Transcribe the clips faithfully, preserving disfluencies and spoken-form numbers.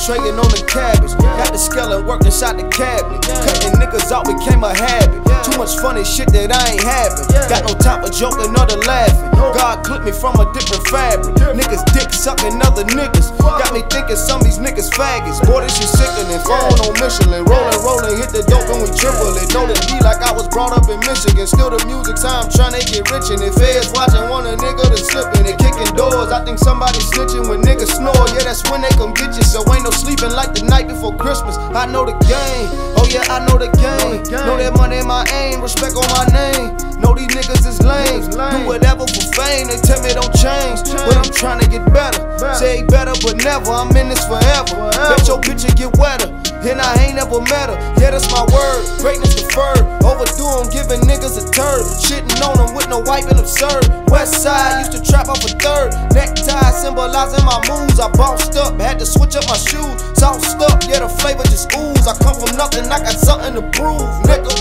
concentrating on the cabbage. Got the skeleton work inside the cabinet. Cutting niggas out became a habit. Too much funny shit that I ain't having. Got no time for joking or the laughing. God clipped me from a different fabric. Niggas dick sucking other niggas. Got me thinking some of these niggas faggots. Boy, this shit sickening. Phone on Michelin. Rolling, rolling, hit the dope and we triple it. Know that be like I was brought up in Michigan. Still the music time trying to get rich. And if feds watching, want a nigga to slip in it. Kicking doors. I think somebody snitching when niggas snore. Yeah, that's when they come get you. So ain't no sleeping like the night before Christmas. I know the game. Oh yeah, I know the game. Know that money my aim. Respect on my name. Know these niggas is lame. Do whatever for fame. They tell me don't change, but I'm trying to get better. Say better, but never. I'm in this forever. Bet your bitch will get wetter. And I ain't never met her. Yeah, that's my word. Greatness deferred. Overdue on giving niggas a turd. Shitting on them with no wipe and absurd. West side used to trap off a third. Necktie symbolizing my moves. I bossed up, had to switch up my shoes. Sauced up, yeah, the flavor just ooze. I come from nothing, I got something to prove, nigga.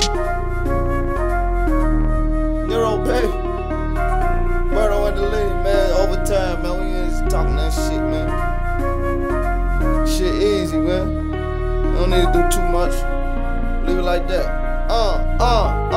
Nero, baby. Murder at the lead, man. Overtime, man. We ain't talking that shit, man. Shit easy, man. Don't need to do too much. Leave it like that. Uh, uh.